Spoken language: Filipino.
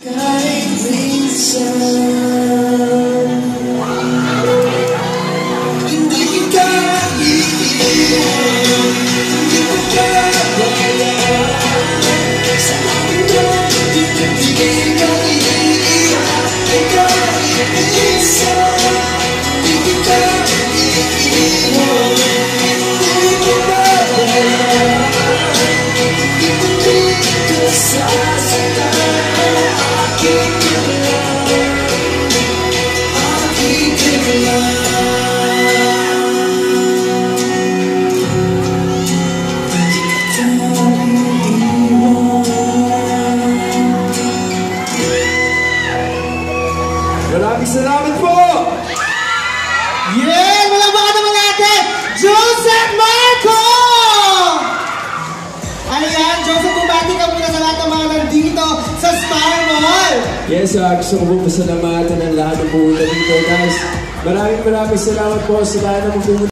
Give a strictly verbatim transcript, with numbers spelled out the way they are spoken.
Kahit minsan hindi kita iiwan, hindi ko kaya sa mundo, hindi ka iiwan. Kahit minsan hindi kita iiwan, hindi ko kaya, hindi ko dito sasaktan. Maraming salamat po! Yeah! Malabakan naman natin! Joseph Marco! Ano yan? Joseph, bumati ka muna sa lahat ng mga nandito sa Star Mall! Yes, uh, gusto ko po pasalamatan ang lahat ng pumunta dito, guys. Maraming maraming salamat po sa lahat ng pumunta.